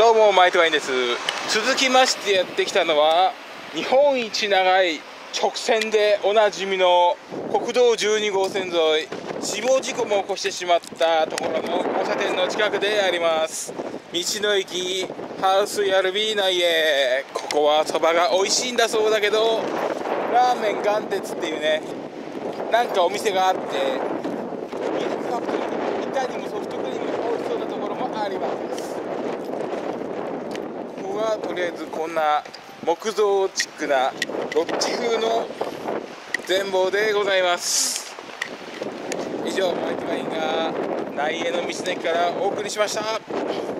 どうもマイトワインです。続きましてやってきたのは日本一長い直線でおなじみの国道12号線沿い、死亡事故も起こしてしまったところの交差点の近くであります。道の駅ハウスヤルビー内へ。ここはそばが美味しいんだそうだけど、ラーメン元鉄っていうね、なんかお店があって、ミルクファクトリー、いかにもソフトクリームが美味しそうなところもあります。ここはとりあえずこんな木造チックなロッジ風の全貌でございます。以上、マイトワインが内への道の駅からお送りしました。